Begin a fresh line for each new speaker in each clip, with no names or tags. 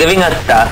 living hasta.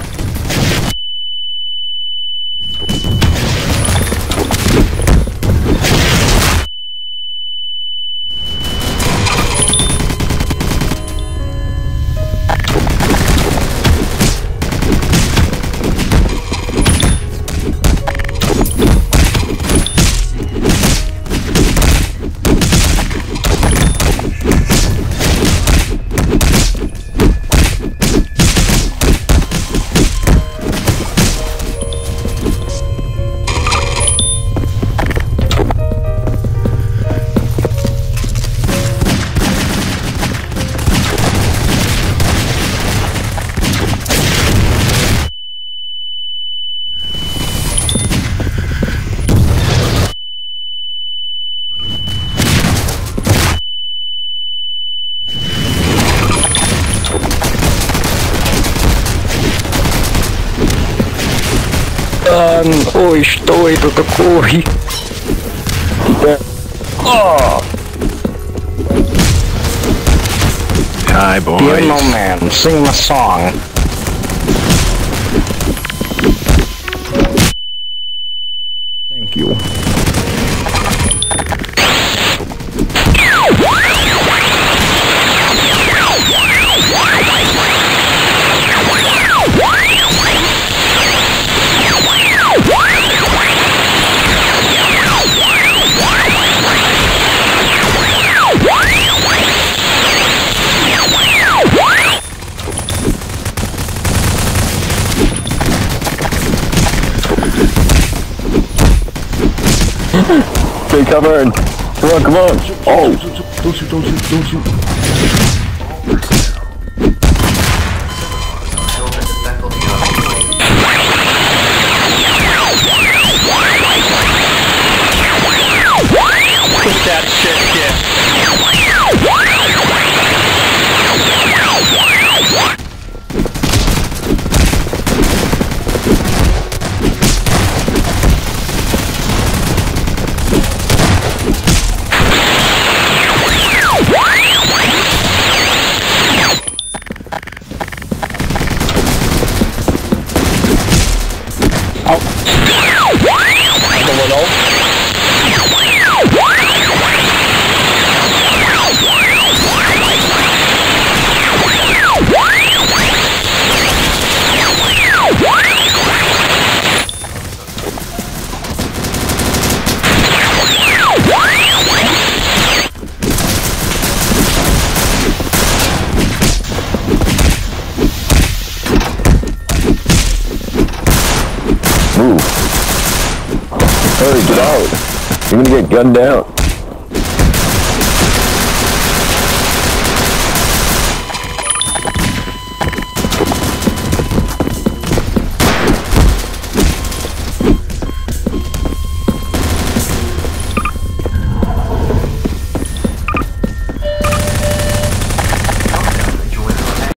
Ой, что это такое?
Hi, boys.
Piano man, sing a song. Thank you.
Stay covered. Come on, come on. Oh.
Don't shoot, don't shoot, don't shoot.
Put that shit, kid. Move. Hurry, get out. You're gonna get gunned down.